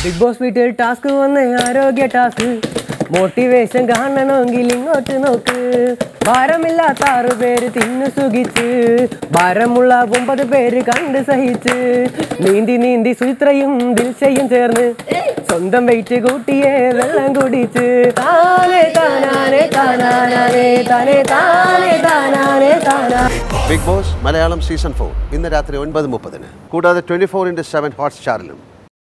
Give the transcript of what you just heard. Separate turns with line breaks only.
Big boss വീട്ടിൽ task വന്ന് ആരോഗ്യ ടാസ്ക് മോട്ടിവേഷൻ കാണണമെങ്കിൽ ഇങ്ങോട്ട് നോക്ക് ഭാരമില്ലാത്ത 6 പേര് തിന്നു സുഖിച്ച് ഭാരമുള്ള 9 പേര് കണ്ട് സഹിച്ച് നീന്തി നീന്തി സുചിത്രയും ദിൽഷയും ചേർന്ന് സ്വന്തം വെയിറ്റ് കൂട്ടിയെ വെള്ളം കുടിച്ച് താനേ താനാനേ താനാനേ താനേ താനേ താനാനേ Thana.
Big boss Malayalam season 4 ഇന്ന് രാത്രി 9:30 കൂടാതെ 24/7 ഹോട്ട്സ്റ്റാറിലും